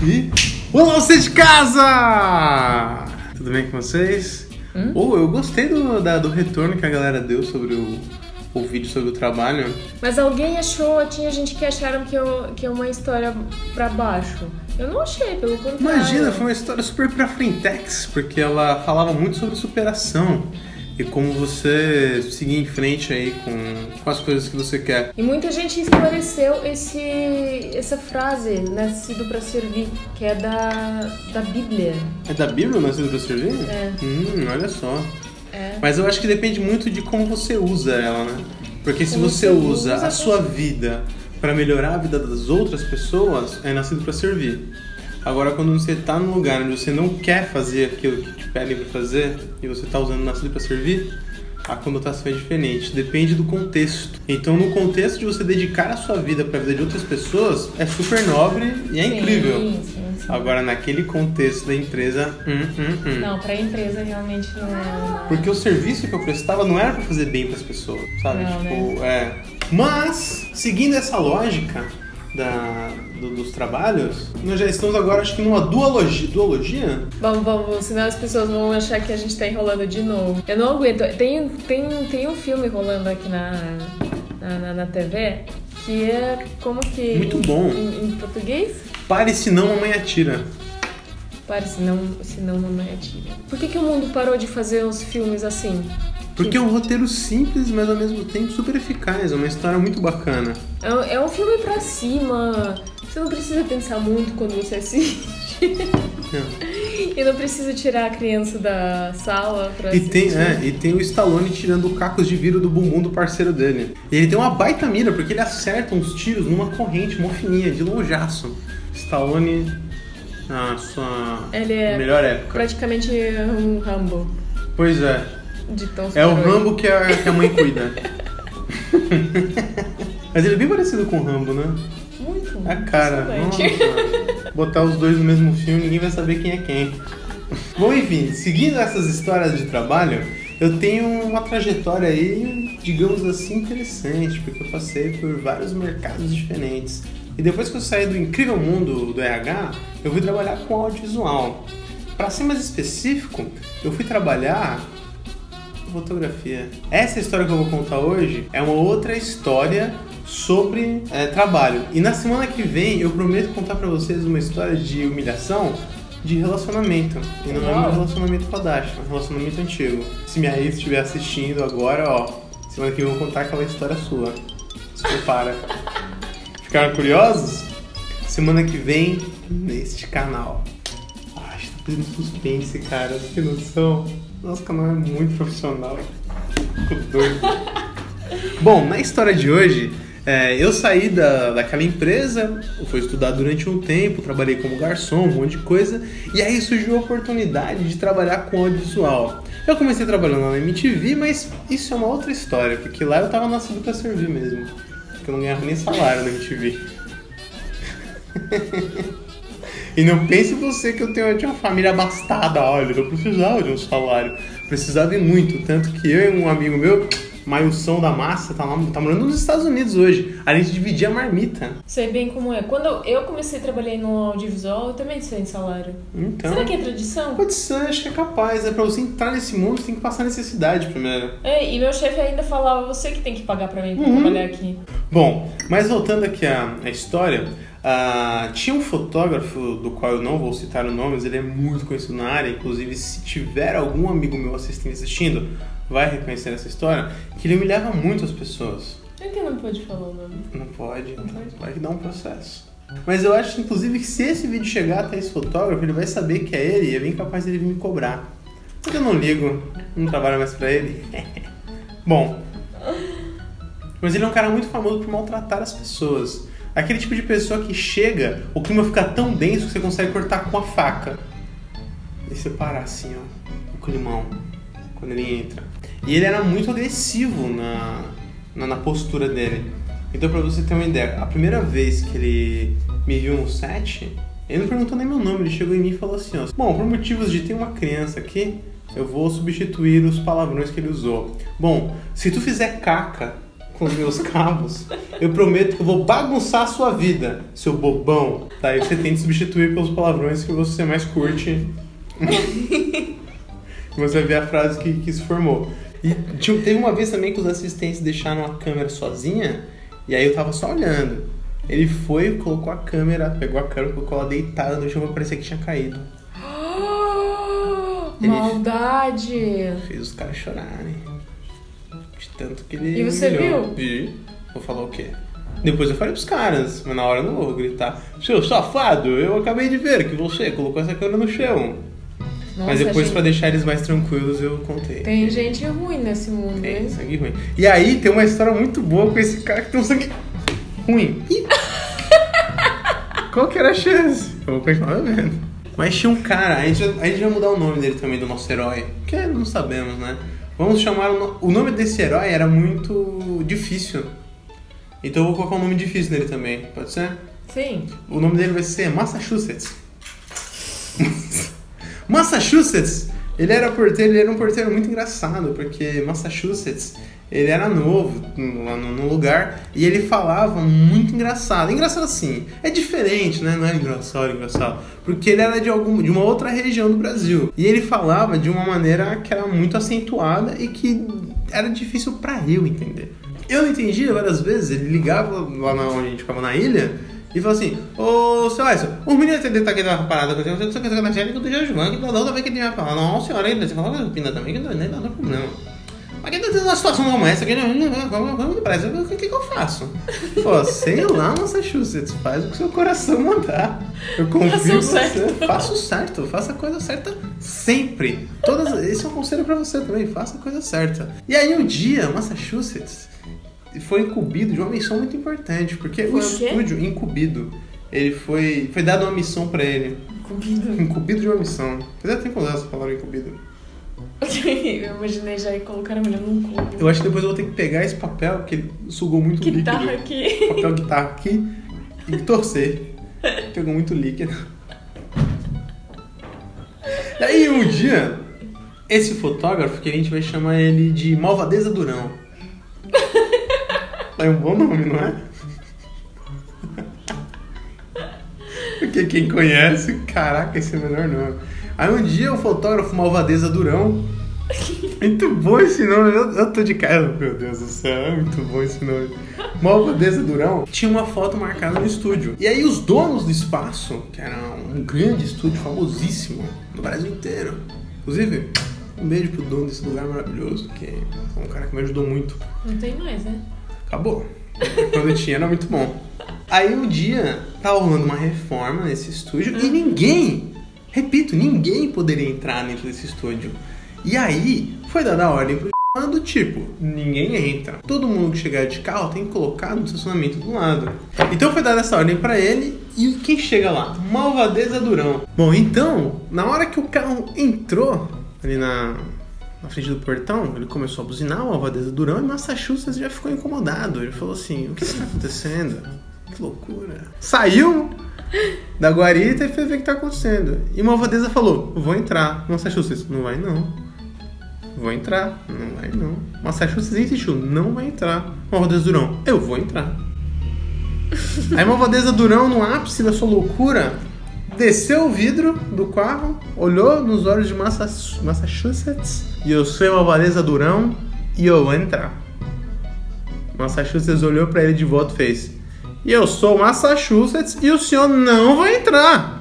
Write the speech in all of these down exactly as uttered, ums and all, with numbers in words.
E... Olá, você de casa! Tudo bem com vocês? Hum? Oh, eu gostei do, da, do retorno que a galera deu sobre o, o vídeo sobre o trabalho. Mas alguém achou, tinha gente que acharam que, eu, que é uma história pra baixo. Eu não achei, pelo contrário. Imagina, foi uma história super pra frentex, porque ela falava muito sobre superação. E como você seguir em frente aí com, com as coisas que você quer. E muita gente esclareceu esse, essa frase, nascido pra servir, que é da, da Bíblia. É da Bíblia, nascido pra servir? É. Hum, olha só. É. Mas eu acho que depende muito de como você usa ela, né? Porque se como você usa, usa a sua você... vida pra melhorar a vida das outras pessoas, é nascido pra servir. Agora, quando você tá num lugar onde você não quer fazer aquilo que te pedem pra fazer e você tá usando nascido pra servir, a conotação é diferente. Depende do contexto. Então, no contexto de você dedicar a sua vida pra vida de outras pessoas, é super nobre e é sim, incrível. Sim, sim. Agora, naquele contexto da empresa... Hum, hum, hum. Não, pra empresa realmente não é... Porque o serviço que eu prestava não era pra fazer bem pras pessoas, sabe? Não, tipo, né? é... Mas, seguindo essa lógica... Da, do, dos trabalhos, nós já estamos agora, acho que numa duologia. Duologia? Vamos, vamos, senão as pessoas vão achar que a gente tá enrolando de novo. Eu não aguento. Tem, tem, tem um filme rolando aqui na, na, na, na T V que é como que... Muito em, bom. Em, em português? Pare, senão mamãe atira. Pare, senão, senão mamãe atira. Por que que o mundo parou de fazer os filmes assim? Porque é um roteiro simples, mas ao mesmo tempo super eficaz. É uma história muito bacana. É, é um filme pra cima. Você não precisa pensar muito quando você assiste. Não. E não precisa tirar a criança da sala pra e assistir. tem, é, e tem o Stallone tirando cacos de vidro do bumbum do parceiro dele. E ele tem uma baita mira, porque ele acerta uns tiros numa corrente, uma fininha, de longeaço. Stallone, na sua ele é melhor época. Praticamente um Rambo. Pois é. De tão é o Rambo que a, que a mãe cuida. Mas ele é bem parecido com o Rambo, né? Muito. A cara. Nossa. Botar os dois no mesmo filme, ninguém vai saber quem é quem. Bom, enfim, seguindo essas histórias de trabalho, eu tenho uma trajetória aí, digamos assim, interessante, porque eu passei por vários mercados diferentes. E depois que eu saí do incrível mundo do R H, eu fui trabalhar com audiovisual. Para ser mais específico, eu fui trabalhar fotografia. Essa história que eu vou contar hoje é uma outra história sobre é, trabalho. E na semana que vem eu prometo contar pra vocês uma história de humilhação de relacionamento. E não é um relacionamento com a Dasha, é um relacionamento antigo. Se minha ex estiver assistindo agora, ó, semana que vem eu vou contar aquela história sua. Se prepara. Ficaram curiosos? Semana que vem neste canal. Ai, tá fazendo suspense, cara. Não tem noção. Nosso canal é muito profissional. Fico doido. Bom, na história de hoje, é, eu saí da, daquela empresa, fui estudar durante um tempo, trabalhei como garçom, um monte de coisa, e aí surgiu a oportunidade de trabalhar com audiovisual. Eu comecei trabalhando na M T V, mas isso é uma outra história, porque lá eu tava nascido pra servir mesmo, porque eu não ganhava nem salário na M T V. E não pense você que eu tenho eu tinha uma família abastada, olha, eu precisava de um salário, precisava ir muito, tanto que eu e um amigo meu, Mailson da Massa, tá, lá, tá morando nos Estados Unidos hoje, a gente dividia a marmita. Sei bem como é. Quando eu comecei a trabalhar no audiovisual, eu também sem salário. Então, será que é tradição? Pode ser, acho que é capaz, é pra você entrar nesse mundo, você tem que passar necessidade primeiro. É, e meu chefe ainda falava, você que tem que pagar pra mim pra uhum. trabalhar aqui. Bom, mas voltando aqui à, à história... Uh, tinha um fotógrafo do qual eu não vou citar o nome, mas ele é muito conhecido na área, inclusive se tiver algum amigo meu assistindo, assistindo vai reconhecer essa história, que ele humilhava muito as pessoas. Por que não pode falar o nome? Não pode, não pode. Vai que dá um processo. Mas eu acho, inclusive, que se esse vídeo chegar até esse fotógrafo, ele vai saber que é ele e é bem capaz dele vir me cobrar. Mas eu não ligo, não trabalho mais pra ele. Bom, mas ele é um cara muito famoso por maltratar as pessoas. Aquele tipo de pessoa que chega, o clima fica tão denso que você consegue cortar com a faca. E separar assim, ó, o climão, quando ele entra. E ele era muito agressivo na, na, na postura dele. Então, pra você ter uma ideia, a primeira vez que ele me viu no set, ele não perguntou nem meu nome, ele chegou em mim e falou assim, ó, bom, por motivos de ter uma criança aqui, eu vou substituir os palavrões que ele usou. Bom, se tu fizer caca com os meus cabos, eu prometo que eu vou bagunçar a sua vida, seu bobão. Tá, aí você tem que substituir pelos palavrões que você mais curte. Você vai ver a frase que, que se formou. E tipo, teve uma vez também que os assistentes deixaram a câmera sozinha, e aí eu tava só olhando. Ele foi, colocou a câmera, pegou a câmera, colocou ela deitada no chão pra parecer que tinha caído. Ele maldade! Fez os caras chorarem. De tanto que ele... E você humilhou. viu? Vi. Vou falar o quê? Depois eu falei pros caras, mas na hora eu não vou gritar. Seu safado, eu acabei de ver que você colocou essa câmera no chão. Nossa, mas depois, gente... pra deixar eles mais tranquilos, eu contei. Tem gente ruim nesse mundo, Tem hein? sangue ruim. E aí tem uma história muito boa com esse cara que tem um sangue ruim. Qual que era a chance? Eu vou continuar vendo. Mas tinha um cara, a gente, a gente vai mudar o nome dele também, do nosso herói. Que não sabemos, né? Vamos chamar... O, o nome desse herói era muito difícil. Então eu vou colocar um nome difícil nele também. Pode ser? Sim. O nome dele vai ser Massachusetts. Massachusetts, ele era porteiro, ele era um porteiro muito engraçado, porque Massachusetts, ele era novo lá no, no lugar e ele falava muito engraçado. Engraçado assim, é diferente, né? Não é engraçado, engraçado. Porque ele era de, algum, de uma outra região do Brasil. E ele falava de uma maneira que era muito acentuada e que era difícil pra eu entender. Eu não entendia várias vezes, ele ligava lá na, onde a gente ficava na ilha. E falou assim, ô, seu Alisson, o menino tá aqui na parada, você quer que eu deixe que eu tô João, que toda vez que ele vai falar, não, senhora, você fala com a Pina também, que não é nada problema. Mas que tá tendo uma situação como essa, que não parece, o que que eu faço? Pô, sei lá, Massachusetts, faz o que o seu coração mandar. Eu confio em você, faça o certo, faça a coisa certa sempre. Todas, esse é um conselho pra você também, faça a coisa certa. E aí um dia, Massachusetts foi incumbido de uma missão muito importante, porque foi o estúdio incumbido, ele foi, foi dado uma missão pra ele. Incumbido? Incumbido de uma missão. Fazia tempo que essa palavra incumbido. Eu imaginei já colocar a mulher num cubo. Eu acho que depois eu vou ter que pegar esse papel, que ele sugou muito guitarra líquido. Aqui. Papel guitarra aqui e torcer. Pegou muito líquido. E aí um dia, esse fotógrafo, que a gente vai chamar ele de Malvadeza Durão. É um bom nome, não é? Porque quem conhece, caraca, esse é o melhor nome. Aí um dia o fotógrafo Malvadeza Durão. Muito bom esse nome, eu, eu tô de cara, meu Deus do céu, é muito bom esse nome. Malvadeza Durão tinha uma foto marcada no estúdio. E aí os donos do espaço, que era um grande estúdio famosíssimo no Brasil inteiro. Inclusive, um beijo pro dono desse lugar maravilhoso, que é um cara que me ajudou muito. Não tem mais, né? Acabou. Quando eu tinha era muito bom. Aí um dia tava rolando uma reforma nesse estúdio hum. e ninguém, repito, ninguém poderia entrar dentro desse estúdio. E aí foi dada a ordem pro do tipo, ninguém entra. Todo mundo que chegar de carro tem que colocar no estacionamento do lado. Então foi dada essa ordem pra ele e quem chega lá? Malvadeza Durão. Bom, então, na hora que o carro entrou ali na... na frente do portão, ele começou a buzinar, o Malvadeza Durão, e Massachusetts já ficou incomodado. Ele falou assim, o que está acontecendo? Que loucura. Saiu da guarita e foi ver o que está acontecendo. E Malvadeza falou, vou entrar. Massachusetts, não vai não. Vou entrar. Não vai não. Massachusetts insistiu, não vai entrar. Malvadeza Durão, eu vou entrar. Aí Malvadeza Durão, no ápice da sua loucura, desceu o vidro do carro, olhou nos olhos de Massachusetts e eu sou Malvadeza Durão e eu vou entrar. Massachusetts olhou pra ele de volta e fez: e eu sou Massachusetts e o senhor não vai entrar.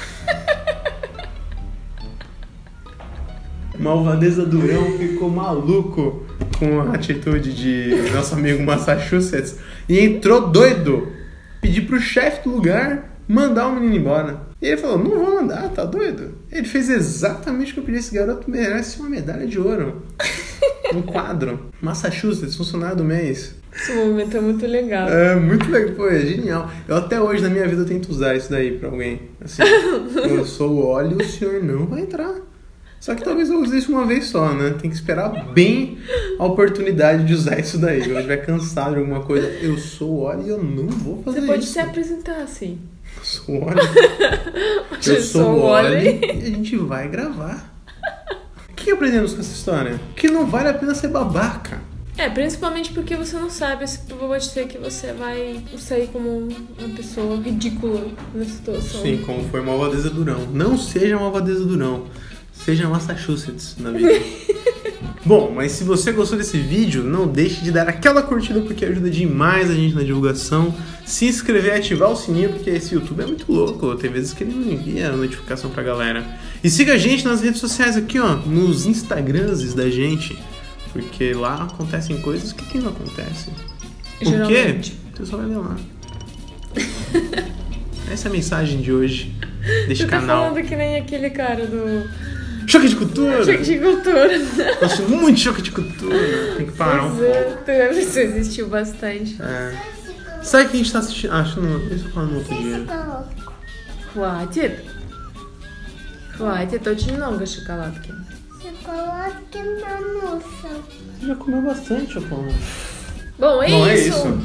Malvadeza Durão ficou maluco com a atitude de nosso amigo Massachusetts e entrou doido. Pediu pro chefe do lugar mandar o menino embora. E ele falou, não vou mandar, tá doido? Ele fez exatamente o que eu pedi. Esse garoto merece uma medalha de ouro. Um quadro. Massachusetts, funcionário do mês. Esse movimento é muito legal. É, muito legal. Pô, é genial. Eu até hoje, na minha vida, eu tento usar isso daí pra alguém. Assim, eu sou o óleo e o senhor não vai entrar. Só que talvez eu use isso uma vez só, né? Tem que esperar bem a oportunidade de usar isso daí. Quando eu estiver cansado de alguma coisa, eu sou o óleo e eu não vou fazer isso. Você pode isso. se apresentar assim. Eu sou o óleo. Eu sou o óleo e a gente vai gravar. O que aprendemos com essa história? Que não vale a pena ser babaca. É, principalmente porque você não sabe se pode ser que você vai sair como uma pessoa ridícula na situação. Sim, como foi Malvadeza Durão. Não seja Malvadeza Durão. Seja Massachusetts na vida. Bom, mas se você gostou desse vídeo, não deixe de dar aquela curtida porque ajuda demais a gente na divulgação. Se inscrever e ativar o sininho porque esse YouTube é muito louco. Tem vezes que ele não envia a notificação pra galera. E siga a gente nas redes sociais aqui, ó, nos Instagrams da gente. Porque lá acontecem coisas que aqui não acontecem. Por quê? Você só vai ver lá. Essa é a mensagem de hoje deste Você tá canal. falando que nem aquele cara do... Choque de cultura! Choque de cultura. Gosto muito de choque de cultura. Tem que parar um pouco. Isso existiu bastante. É. Sabe o que a gente tá assistindo? Ah, acho que não. Deixa eu falar no outro dia. Хватит. Хватит, очень много шоколадки. Chocolate na moça. Você já comeu bastante, chocolate. Bom, é Bom, é isso. isso.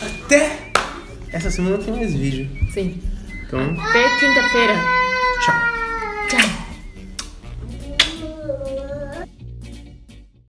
Até essa semana tem mais vídeo. Sim. Então, Até quinta-feira. tchau.